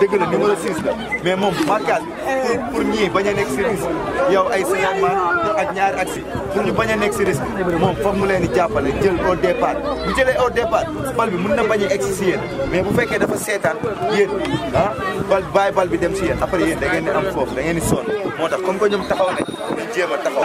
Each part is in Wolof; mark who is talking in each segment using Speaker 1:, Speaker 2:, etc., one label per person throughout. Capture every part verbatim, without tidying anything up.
Speaker 1: dëgg la numéro six la mais moom marquage pour pour ñii bañ a nekk si risque yow ay Souleymane ak ñaari aksi pour ñu bañ a nekk si risque moom foog mu leen di jàppale jël au départ bu jëlee au départ bal bi mën na bañ a egg si yéen mais bu fekkee dafa seetaan yéen ah bal bàyyi bal bi dem si yéen après yéen da ngeen di am foofu da ngeen di sonn moo tax comme que ñoom taxaw nañ ñu jéem a taxaw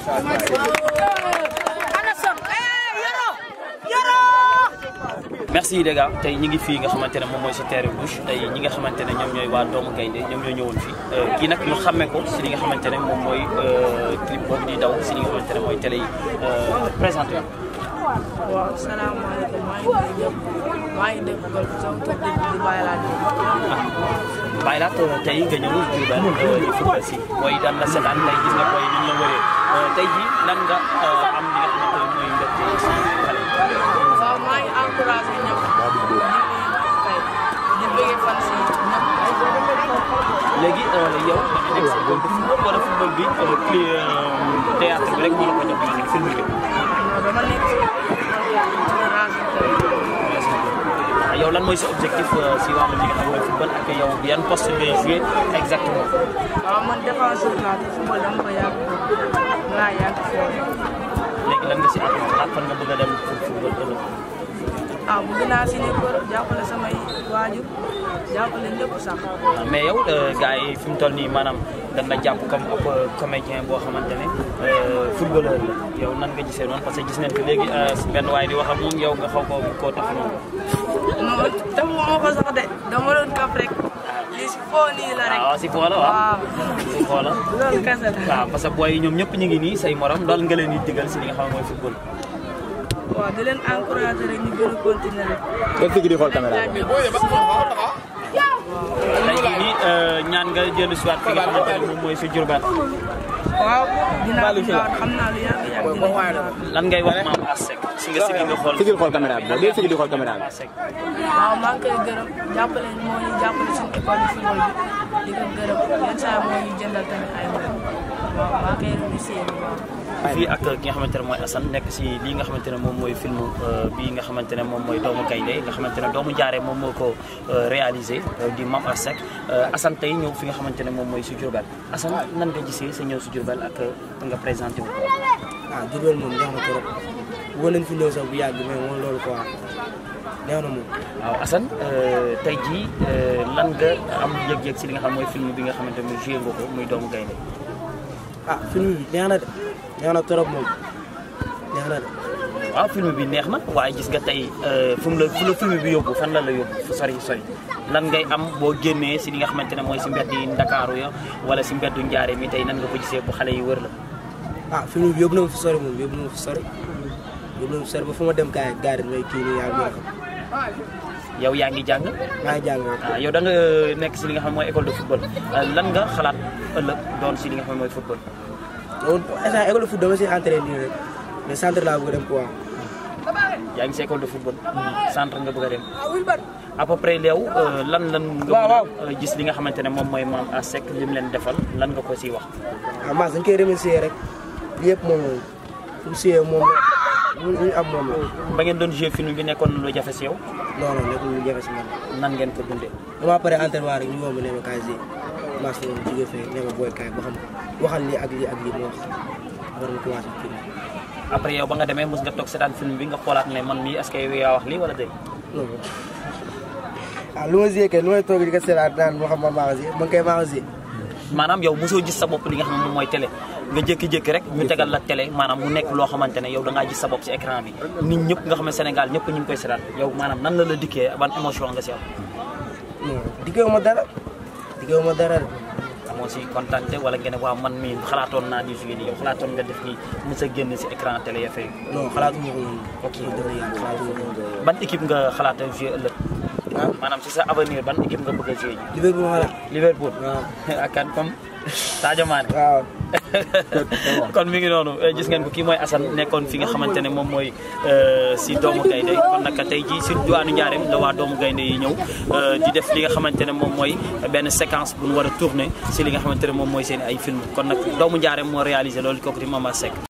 Speaker 2: merci les gars tey ñi ngi fii nga xamante ne moom mooy si terre bouche tey ñi nga xamante ne ñoom ñooy waa doomu gaynde ñoom ñoo ñëwoon fii kii nag ñu xàmmee ko si li nga xamante ne moom mooy clip boobu di daw si li nga xamante ne mooy télé yi présenté wu.
Speaker 3: waaw salaamaaleykum maa ngi nuyu ñëpp maa ngi dégg Golf sama tur di Baye Laat.
Speaker 2: Baye Laat tey nga ñëw Diourbel di football si mooy daan la seetaan tey gis nga booy ni ñu la wëree tey jii lan nga am li nga xamante ne mooy mbégte si xale.
Speaker 3: waaw maa ngi encouragé ñëpp di kay di bëggee fan si ñëpp.
Speaker 2: léegi yow da nga nekk si école de football wala football bi plus théâtre bi rek moo la ko jox maanaam film bi.
Speaker 3: non dama nekk si
Speaker 2: yow lan mooy sa objectif si wàllu li nga xam ne football ak yow yan poste ngay joué exactement.
Speaker 3: waaw man défenseur laa te football dama ko yàgg laa yàgg foofu.
Speaker 2: léegi lan nga si am ak fan nga bëgg a dem pour football ëllëg.
Speaker 3: ah bëgg naa si ne kër jàppale samay waajur jàppale ñëpp sax.
Speaker 2: mais yow gars yi fi mu toll nii maanaam dañ la jàpp comme ab comédien boo xamante ne footballeur la yow nan nga gisee noonu parce que gis nañ que léegi benn waay di wax ak moom yow nga xaw koo koo tax noonu.
Speaker 3: non taxu ma ko sax de dama doon kaf rek lii si foo nii la rek.
Speaker 2: waaw si foo la waaw si foo la.
Speaker 3: loolu kese la.
Speaker 2: waaw parce que booy yi ñoom ñëpp ñu ngi nii say morom loolu nga leen di digal si li nga xam ne mooy football.
Speaker 3: waaw di leen encouragé rek ñu gën a continuer rek.
Speaker 4: def ci di xool caméra bi.
Speaker 2: tey jii nii ñaan nga jël si waat fi nga xamante ne moom mooy si Diourbel.
Speaker 3: waaw dinaa ko ñëwaat xam naa lu yàgg yàgg dina ñëwaat.
Speaker 2: lan ngay wax maam Assec si nga sigi nga xool.
Speaker 4: sigil xool caméra bi boo dee sigil di xool caméra bi.
Speaker 3: waaw maa ngi koy gërëm jàppale moo ñu jàppale suñu école de football bi di ko gërëm yenn saa moo ñu jëndal tamit ay mbir waaw maa ngi koy remercier bu baax.
Speaker 2: fii ak ki nga xamante ne mooy Assane nekk si lii nga xamante ne moom mooy film bii nga xamante ne moom mooy doomu gaynde nga xamante ne doomu jaare moom moo ko réalisé di Mame Assec Assane tey ñëw fi nga xamante ne moom mooy si Diourbel Assane nan nga gisee sa ñëw si Diourbel ak nga présenté wu ko.
Speaker 5: ah Diourbel moom neex na trop bëggoon nañ fi ñëw sax bu yàgg mais moom loolu quoi neex na moom.
Speaker 2: waaw Assane tey jii lan nga am yëg-yëg si li nga xam mooy film bi nga xamante ne joué nga ko muy doomu gaynde.
Speaker 5: ah film bi neex na de neex na trop moom neex na de.
Speaker 2: waaw film bi neex na waaye gis nga tey fu mu la fu la film bi yóbbu fan la la yóbbu fu sori sori lan ngay am boo génnee si li nga xamante ne mooy si mbedd yi Ndakaaru ya wala si mbeddu Njaare mi tey nan nga ko gisee bu xale yi wër la.
Speaker 5: ah film bi yóbbu na ma fi sori moom yóbbu na ma fi sori yóbbu na ma fi sori ba fu ma dem gars yi gars yi dañu kii nii yaa ngi xam.
Speaker 2: yow yaa ngi jàng.
Speaker 5: maa ngi jàng rek.
Speaker 2: ah yow da nga nekk si li nga xam mooy école de football lan nga xalaat ëllëg doon si li nga xam mooy football.
Speaker 5: donc instant école de foot dama siy entraîné nii rek mais centre laa bëgg a dem quoi.
Speaker 2: yaa ngi si école de football. centre nga bëgg a dem. à peu près yow lan lan.
Speaker 5: waaw
Speaker 2: nga gis li nga xamante ne moom mooy Mame Assec li mu leen defal lan nga ko siy wax.
Speaker 5: ah Mass dañu koy remercier rek lii yëpp moom la fu mu siyee moom la lu ñu am moom la.
Speaker 2: ba ngeen doon jouer film bi nekkoon lu jafe si yow.
Speaker 5: non non nekkul lu jafe si man.
Speaker 2: nan ngeen ko dundee.
Speaker 5: damaa pare entraînement rek ñu woo ma ne ma kaay si Mass la jógee fee ne ma booy kaay ba xam waxal lii ak lii ak lii mu wax war nga commencé film.
Speaker 2: après yow ba nga demee mos nga toog seetaan film bi nga xoolaat ne man mii est-ce que yow yaa wax lii wala dégg.
Speaker 5: non ah lu ma gisee kay lu may toog di ko seetaan naan moo xam ma maa ngi ma ngi koy maa ngi
Speaker 2: maanaam yow mosoo gis sa bopp li nga xam ne moom mooy télé nga jékki-jékki rek ñu tegal la télé maanaam mu nekk loo xamante ne yow da ngaa gis sa bopp si écran bi nit ñëpp nga xam ne Sénégal ñëpp ñu ngi koy seetaan yow maanaam nan la la dikkee ban émotion nga si am.
Speaker 5: non diggeewu ma dara diggeewu ma dara de.
Speaker 2: amoo si kontaante wala ngeen ne waaw man mii xalaatoon naa di joué nii yow xalaatoon nga def nii mos a génn si écran télé ya fay.
Speaker 5: non xalaatuma ko woon.
Speaker 2: ok
Speaker 5: dëgg yàlla xalaatuma ko woon.
Speaker 2: ban équipe nga xalaat a joué ëllëg. maanaam si sa avenir ban équipe nga bëgg a joué.
Speaker 5: Liverpool xalaat.
Speaker 2: Liverpool.
Speaker 5: waaw
Speaker 2: ak kan comme Sadio Mané.
Speaker 5: waaw.
Speaker 2: kon mi ngi noonu gis ngeen ko kii mooy Assane nekkoon fi nga xamante ne moom mooy si doomu gaynde kon nag tey jii si diwaanu Njaareem la waa doomu gaynde yi ñëw di def li nga xamante ne moom mooy benn séquence bu ñu war a tourner si li nga xamante ne moom mooy seen ay film kon nag doomu Njaareem moo réalisé loolu kooku di Mame Assec